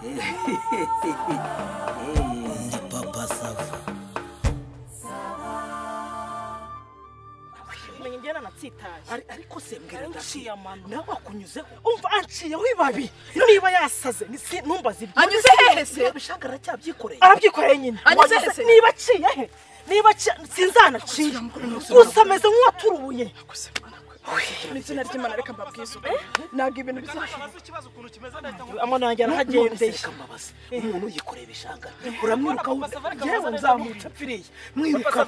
Ndi Papa Sava. Menye ngena natsitaye. Ariko se mbwira ndaciye amano. Nawe wakunyuzeho. Umva anciyeho ibabi. Niba yasaze numbaza ibyo. Anyuze hehe se? Bishangara cyabyikoreye. Arabyikoreye nyine. Anyuze hehe se? Niba aciye he? Niba sinzanaciye. Usameze nk'uwaturubuye. N'izina ry'Imana reka mbabwize naga ibintu bizashira amana yanjye arahagendeye umuntu yikoreye ibishangara uramwiruka yewe nzamutse pfiriye mwiruka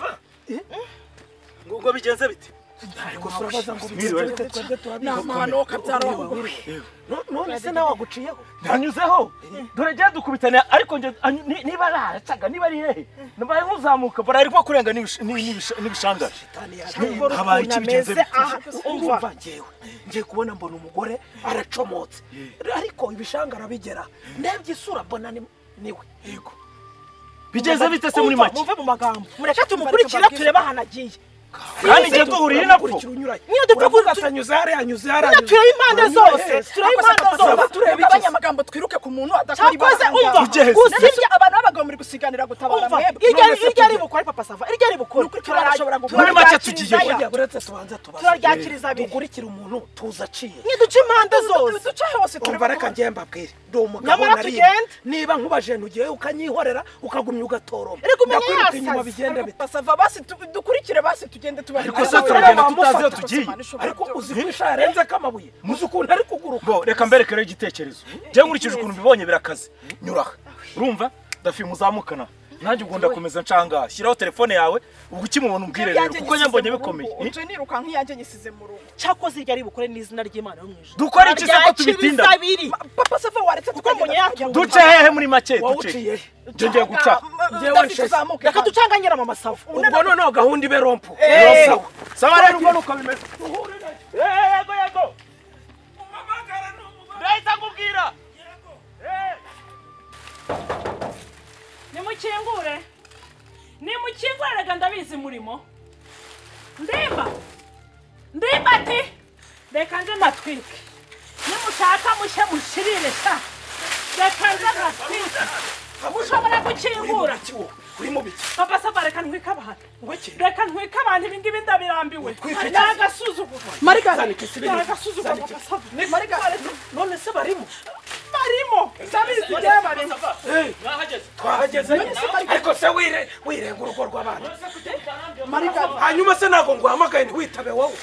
ngo bigenze bite ariko surabaza ngo bigenze bite twebwe turabizi n'amano kabyara waho none se nawe waguciyeho ntanyuzeho dore jya dukubitana ariko niba aracaga niba ari hehe nabaye nkuzamuka bara ariko kurenga n'ibishangara habaye ikibigenze umva ngiye kubona mbona umugore aracomotse ariko ibishangara bigera ndebye isura mbona niwe yego bigenze bite se muri make muve mu magambo mureke tumukurikira tureba hanagiye kandi ngiye duhurira napfo niyo dupfa atanyuze hariya anyuze tureba impande zose tureba abanyamagambo twiruke ku muntu adakora cyakoze umva usibye abantu b'abagabo muri gusiganira gutabara mwebwe iryo ari bukore Papa Sava iryo ari bukore turashobora muri make tugiye uretse tubanza turaryakiriza abiri dukurikira umuntu tuza aciye niduce impande zose duce hose tureba reka ngiye mbabwire ndi umugabo nari niba nkubaje ugiye ukanyihorera ukagumya ugatoroma ndakwiruka inyuma bigenda bite Papa Sava basi dukurikire basi tugende tubari ariko se turagenda tutazi tugiye ariko uzi kwisha yarenze kamabuye muzi ukuntu ari kuguruka ngo reka mberekere igitekerezo je nkurikije ukuntu bibonye birakaze nyuraha urumva dafi muzamukana nanjye ugunda komeza ncanga shyiraho telefone yawe ubwo ukimubona umbwire rero kuko nyambonye bikomeye uje niruka nk'iyanjye nyisize mu rugo cyakoze iryo ari bukore n'izina ry'Imana yo mwijuru dukora iki se ko tubitinda Papa Sava waretse tukambonye yake duce hehe muri make duce je ngiye guca reka ducanganyira Mama Sava ubwo noneho gahunda ibe rompo sawa rero ubwo nuko bimeze yego umamagara n'umugore ndahita nkubwira nimukingure rega ndabizi murimo ndimba ati reka nze matwike nimushaka mushye mushirire sha reka nze matwike mushobora gukingura Papa Sava reka ntwike abantu ibi ngibi ndabirambiwe n'agasuzuguro n'agasuzuguro Papa Sava none se barimo sabizi barimo twahageze ariko se wirenga urugo rw'abana hanyuma se ntabwo nguhamagaye ntiwitabe wowe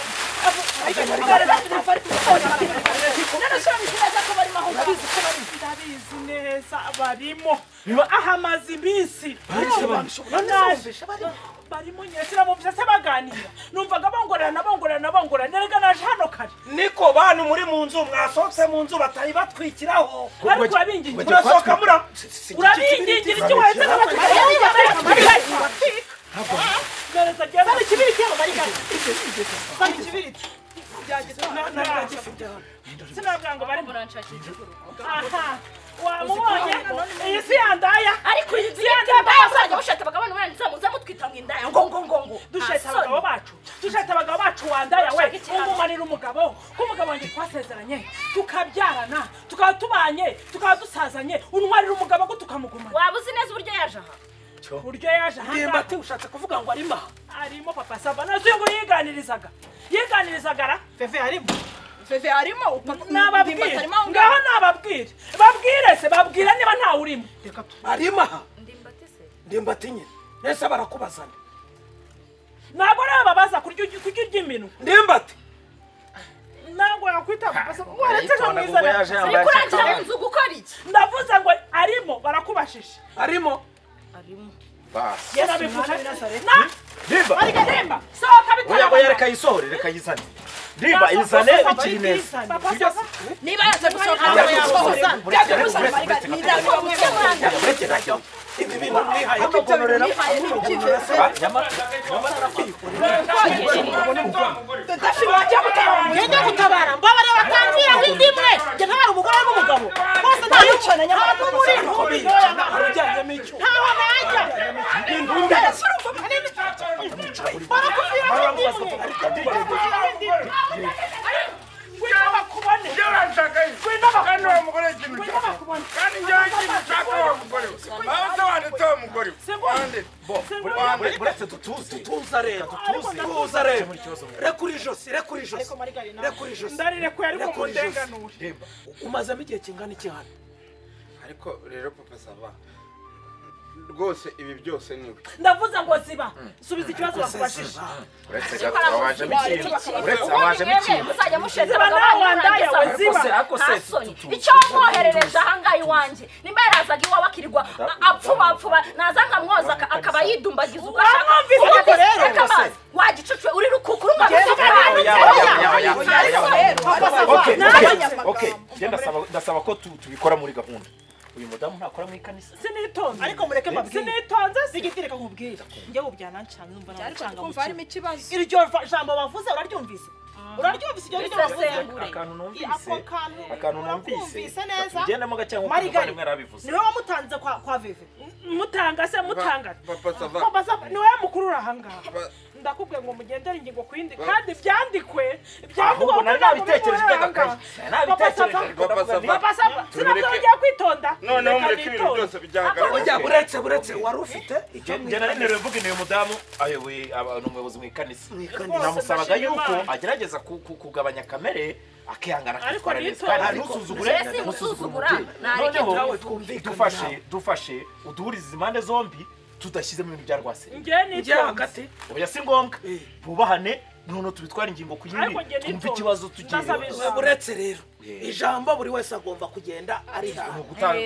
ndabizi neza barimo ahamaze iminsi barimo nyesira mu byose baganira numvaga bongorana nerega naje hano kare niko bantu muri mu nzu mwasohotse mu nzu batari batwikiraho ariko abingingira murasohoka urabingingira iki wese sinabwango bari muranshakije wamubonye iyi si yandaya ariko iyi si yandaya bazajya bashaka abagabo n'umwana muza mutwita mu indaya ngo dusheta abagabo bacu wandaya we umumanira umugabo k'umugabo wanjye twasezeranye tukabyarana tukaba tubanye tukaba dusazanye untwarira umugabo ko tukamugumana waba uzi neza uburyo yaje aha uburyo yaje aha nimba ati ushatse kuvuga ngo arimo Papa Sava nazo ngo yiganirizaga ra Feve arimo nababwire ngaho nababwire babwire niba ntawe urimo arimo aha ndimbati nyine nese barakubazana ntabwo babaza kurya iminwa ndimbati ntabwo yakwita Papa Sava waretse nkamwizana uri kurangira mu nzu gukora iki ndavuze ngo arimo barakubashije arimo basi yarabivuze ndimba sohoka bitara oya reka yisohore reka yizane ndimba izane bikiri neza niba yaje gusohoka yaje gusohoka ibi bintu mwihaye ngende gutabara mbabare batangira w'indimwe nge ntabara umugore n'umugabo bose ntayicana nyamara muri arujyanyemo icyo ntaho najya barakuvira w'indimwe ngwino bakubone Yo ranshaka. Ngwino bakubone. kubona kandi njyewe nshaka wa mugore we aho tawanditse wa mugore we buretse tutuze tuza rero tuza rero rekura ijosi rekura ijosi rekura ijosi ndarirekuye ariko mundenganure umazemo igihe kingana iki hano ariko rero papa sava rwose ibi byose niwe ndavuze ngo ziba subiza ikibazo bakubashije uretse gato wabajemo ikintu uretse wabajemo ikintu muzajya musheze ziba nawe wandaye we ziba icyo mwoherereje ahangaha iwanjye nimba yarazaga iwawe akirirwa apfuba naza nkamwoza akaba yidumbagiza uko ashaka wagicucwe uri rukukuru ndasaba ko tubikora muri gahunda uyu mudamu ntakora mu ikanisa sinitonze ariko mureke mbabwire sinitonze sigitireka nkubwira njye ubyanancyana numva nacanga kumva harimo ikibazo iryo jambo bavuze uraryumvise uraryumvise iryo ryo bavuze akantu numvise neza ugendamo gake nk'uko umuvandimwe yarabivuze niwe wamutanze kwa Veve mutanga se mutanga papa sava niwe mukuru urahangaha ndakubwiye ngo mugendere ingingo ku yindi kandi byandikwe ahubwo nari nabitekereje by'agakayi papa sava sinabyongeye kwitonda noneho mureke ibintu byose bijyahagarara buretse wari ufite njye nari nteruye mvuga uyu mudamu ayoboye ni umuyobozi mu ikanisa namusabaga yuko agerageza kugabanya kamere akihangana akitwara neza kandi ntusuzugure umubyeyi noneho dufashe uduhurize impande zombi tudashyizemo ibintu bya rwase njye hagati oya si ngombwa bubahane noneho tubitwara ingingo ku yindi twumve ikibazo tugiye buretse rero ijambo buri wese agomba kugenda ari hamwe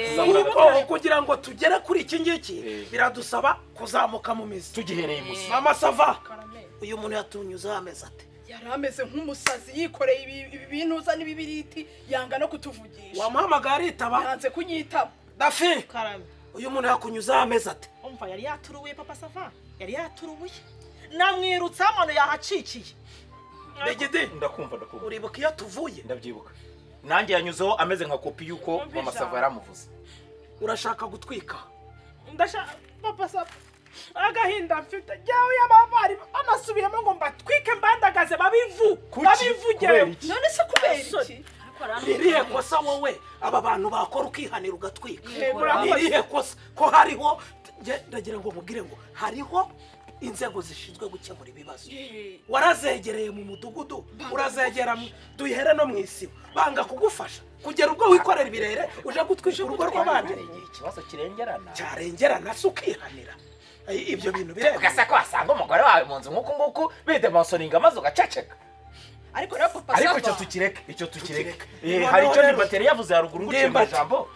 kugira ngo tugere kuri iki ngiki biradusaba kuzamuka mu mizi tugihereye imuzi mama sava uyu muntu yatunyuzeho amezi ate yari ameze nk'umusazi yikoreye ibi bintu uza n'ibibiriti yanga no kutuvugisha wamuhamagaye aritaba yanze kunyitaba dafi karame uyu muntu yakunyuzeho amezi ate umva yari yaturubuye papa Sava yari yaturubuye namwirutse amano yahacikiye begede ndakumva uribuka iyo tuvuye ndabyibuka nanjye yanyuzeho ameze nka kopi yuko mama Sava yaramuvuze urashaka gutwika ndashaka papa Sava agahinda mfite jyawe y'ababari anasubiyemo ngo mbatwike mbandagaze babivugeyo none se kubera iki irihe kosa wowe aba bantu bakora ukihanira ugatwika irihe kosa ko hariho ndagira ngo mubwire ngo hariho inzego zishinzwe gukemura ibibazo warazegereye mu mudugudu urazegera duhere no mu isibo banga kugufasha kugera ubwo wikorera ibirere uje gutwisha urugo rw'abandi ikibazo cyarengerana se ukihanira ibyo bintu bireba ugasa ko wasanga umugore wawe mu nzu nk'uku nguku bidemonsoringa amaze ugaceceka ariko rero papa ariko icyo tukireke hari icyo nimbateri yavuze haruguru nguciye mu ijambo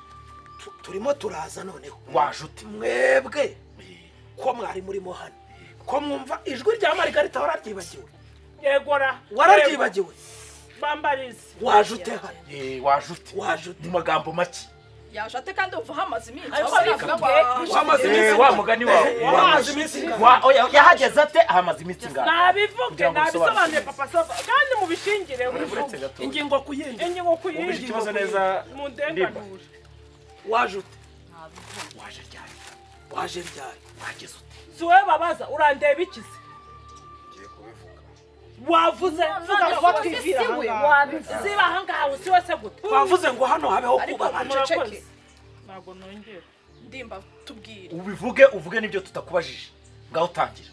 turimo turaza noneho wajute mwebwe ko mwari murimo hano ko mwumva ijwi rya Margarita wararyibagiwe yegora wararyibagiwe bambarize wajute hano wajute mu magambo make yajate kandi uva hamaze iminsi wa mugani wawe wamaze iminsi yahageze ate ahamaze iminsi ngaho nabivuge nabisobanuye papa Sava kandi mubishingire ingingo ku yindi ubije ikibazo neza mu ndenganure wajute waje ryari wageze ute si wowe babaza urandeba ikizi wavuze vuga ngo twivira ahangaha ziba ahangaha si wese gute twavuze ngo hano habeho kubaha ceceke ntabwo nongera ndimba tubwire uvuge n'ibyo tutakubajije ngaho utangira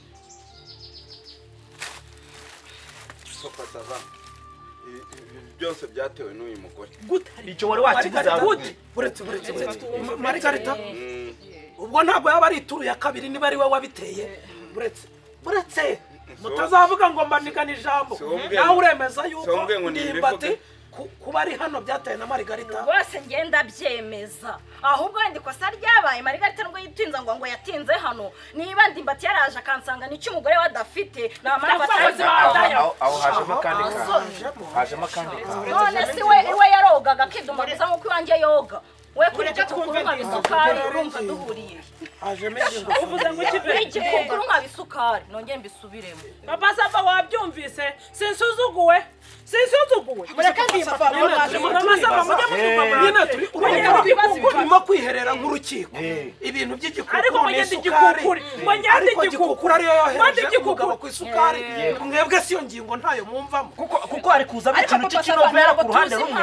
papa sava byose byatewe n'uyu mugore gute icyo wari wakivuze gute buretse Margarita ubwo ntabwo yaba ari ituru ya kabiri niba ari we wabiteye buretse mutazavuga ngo mbanigana ijambo nawe uremeza yuko ndimbati kuba ari hano byatewe na Margarita rwose ngenda byemeza ahubwo wenda ikosa ryabaye Margarita nubwo yitinza ngo yatinze hano niba ndimbati yaraje akansanga n'icyo umugore we adafite namara batazi aho hajemo akandi none si we yarogaga akidumbaguza nk'uko iwanjye yoga we kuri igikukuru nk'abisukari urumva duhuriye uvuze ngo ikive igikukuru nk'abisukari nongeye mbisubiremo papa Sava wabyumvise sinsuzuguwe mureke ndimba nyine turimo kwiherera nk'urukiko ibintu ariko by'igikukuru n'isukari ariko igikukuru ariyo yohereje umugabo ku isukari mwebwe siyo ngingo ntayo mwumvamo kuko ari kuzamo ikintu cy'ikinovera ku ruhande rumwe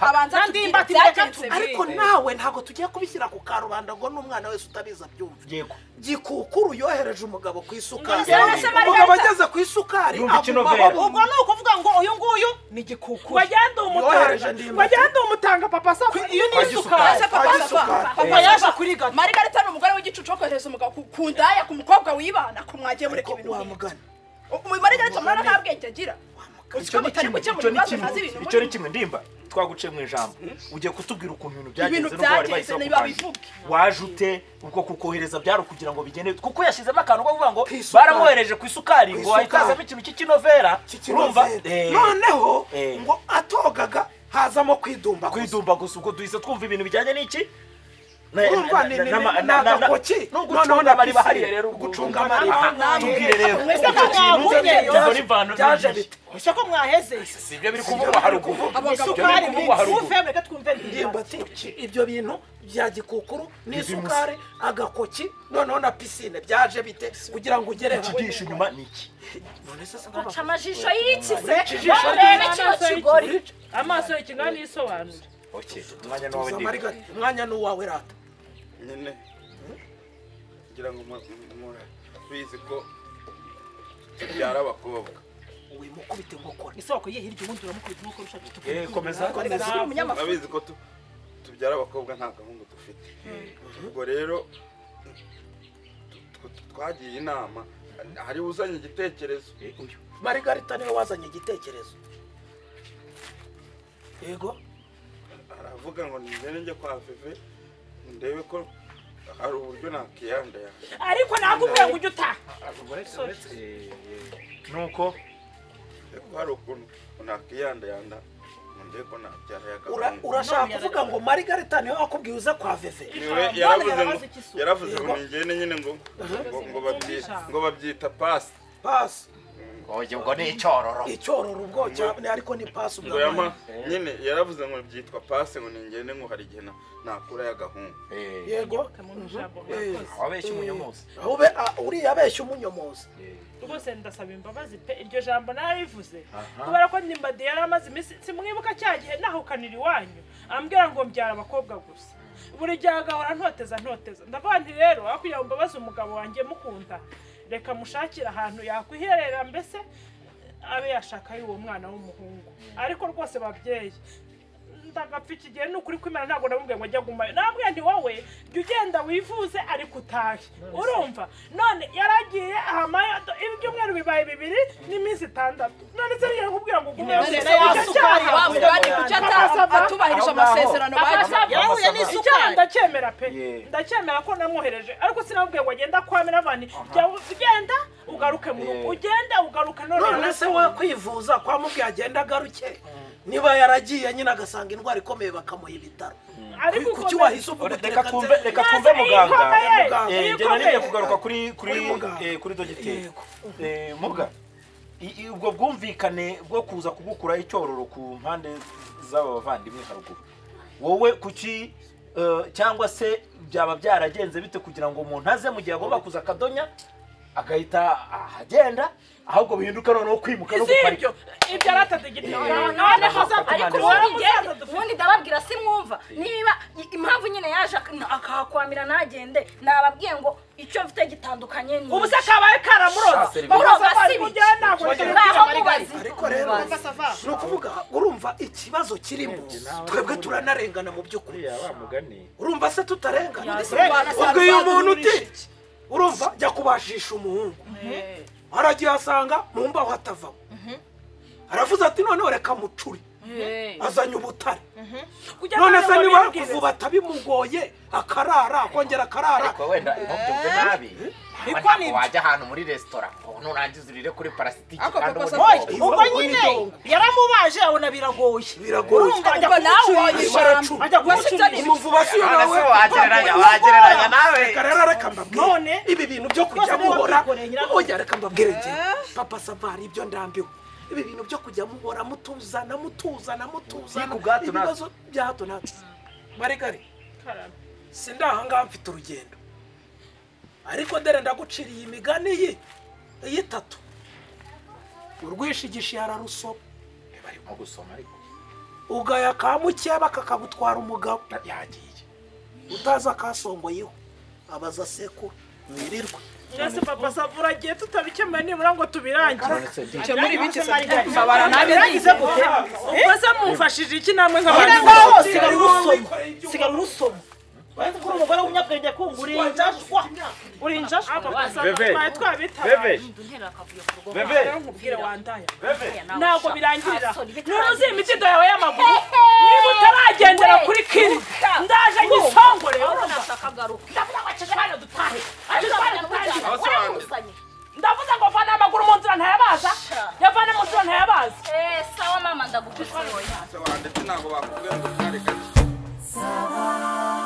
ariko nawe ntabwo tugiye kubishyira ku karubanda ngo n'umwana wese utabizi abyumve gikukuru yohereje umugabo ku isukari umugabo ageze ku isukari ubwo ni ukuvuga ngo uyu nguyu ni gikukuru wajyanda umutanga papa safa iyo ni isukari papa yaje kuri gato Margarita ni umugore w'igicucu kohereza umugabo ku ndaya ku mukobwa wibana ko mwagiye mureka ibintu wamugana Margarita mwana nta bwenge agira icyo ni kimwe ndimba twaguciye mu ijambo ugiye kutubwira ukuntu ibintu byagenze niba bivuge waje ute ubwo kukohereza byaro kugira ngo bigende kuko yashizemo akantu ko kuvuga ngo baramwohereje ku isukari ngo ahitazamo ikintu cy'ikinovera urumva noneho ngo atogaga hazamo kwidumba gusa ubwo duhise twumva ibintu bijyanye n'iki n'agakoki noneho n'abari bahari rero gucunga amariba tubwire rero byaje bite ese ko mwaheze si ibyo biri kuvugwa haruguru isukari ufemere twumve ndimba ati ibyo bintu bya gikukuru n'isukari agakoki noneho na pisine byaje bite kugira ngo ugere ikigisha inyuma ni iki baca amajisho y'ikize ijisho barebe kino kigori amaso y'ikingani yisobanura umwanya n'uwawe rata nyine ngira ngo bizi ko tubyara abakobwa wimukubite inkokora isoko ye hirya ubundi uramukubita inkokora ushaka tuvuge komeza urabizi ko tubyara abakobwa nta gahungu dufite ubwo rero twagiye inama hari uzanye igitekerezo Margarita niwe wazanye igitekerezo yego aravuga ngo nigende njye kwa Veve ndebe ko hari uburyo nakiyandaya ariko nakubwiye ngo ujye utaha nuko hari ukuntu nakiyandayanda ndebe ko nabyara yagahungu urashaka kuvuga ngo Margarita niwe wakubwiye uza kwa Veve yaravuze ngo nigende nyine ngo babyita pasi ubwo ni icyororo ubwo cyane ariko ni pasi ubwo yama nyine yaravuze ngo byitwa pasi ngo ningende ngo hari igihe nakura y'agahungu yego wabeshye umunyomozi uriya abeshya umunyomozi rwose ndasaba imbabazi pe iryo jambo narivuze kubera ko Ndimbadi yari amaze iminsi simwibuka cya gihe nahukanira iwanyu ambwira ngo mbyara abakobwa gusa buri gihe agahora ntoteza ndavuga nti rero aho kugira ngo mbabaze umugabo wanjye mukunda reka mushakira ahantu yakwiherera mbese abe yashaka y'uwo mwana w'umuhungu ariko rwose babyeyi ndagapfa iki gihe n'ukuri kwimana ntabwo namubwiye ngo ajya gumayo nabwiye nti wowe jya ugenda wivuze ariko utahe urumva none yaragiye ahamayo ibyumweru bibaye 2 n'iminsi 6 none se yari kubwira ngo gumayo atubahirije amasezerano yahuye n'isukari ndacyemera pe ndacyemera ko namwohereje ariko sinabwiye ngo agenda kwamira abandi ugenda ugaruke mu rugo ugenda ugaruka none se we kwivuza kwa mubwiye agenda agaruke niba yaragiye nyine agasanga indwara ikomeye bakamuha ibitaro kuki wahise uvuga reka twumve muganga njye naniye kugaruka kuri dogiteri muga ubwo bwumvikane bwo kuza kubukura icyororo ku mpande z'aba bavandimwe haruguru wowe kuki cyangwa se byaba byaragenze bite kugira ngo umuntu aze mu gihe agomba kuza akadonya agahita agenda ahubwo bihinduka noneho kwimuka no guparika ibyo aratategeka ariko ubundi ndababwira simwumva niba impamvu nyine yaje akahakwamira nagende nababwiye ngo icyo mfite gitandukanye ni ubu se kabaye karamuroza ariko rero ni ukuvuga urumva ikibazo kirimo twebwe turanarengana mu by'ukuri urumva se tutarengana ubwo uyu muntu uti urumva jya kubashisha umuhungu aragiye asanga mu mbaho atavamo aravuze ati noneho reka mucuri azanye ubutare none se niba kuvuba atabimugoye akarara akongera akarara ariko wenda ntubyumve nabi ariko wajya ahantu muri resitora nurangiza urire kuri parasitiki kandi ubwo nyine yaramubaje abona biragoye ajya kumucura umuvuba si nawe wagereranya nawe reka mbabwire none ibi bintu byo kujya muhora oya reka mbabwire njye papa Savari ibyo ndambiwe ibi bintu byo kujya muhora mutuzana ibibazo bya hato na hato Marigari sindahangaha mfite urugendo ariko dore ndaguciriye imigani y'itatu urwishigisha yararusoma barimo gusoma ariko ugaya ka mukeba kakagutwara umugabo yagiye utaza kasongoyeho abaza sekuru mwirirwa Ese papa savura giye tutabikemuye nibura ngo tubirangize icyo muri biki babara nabirangize gute ubwo se mumfashije iki namwe nk'abantu ngaho sigara urusoma Wenda kuri umugore w'umunyabwenge kungura injashwa. Uri injashwa. Twari twabitabaye. Bebe. Nkubwire wandaya. Bebe. Ntabwo birangirira. Nuruzi imitido yawe y'amaguru. Niba utaragendera kuri kiri. Ndaje nyisongore. Ndavuga ngo cece hano dutahe. Ndavuze ngo vana amaguru mu nzira ntayabaza. Yavana mu nzira ntayabaza. Sawa mama ndagukusoya. Sawa ndetse ntabwo bakubwira ngo twari Sawa.